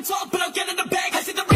talk, but I'll get in the bag. I see the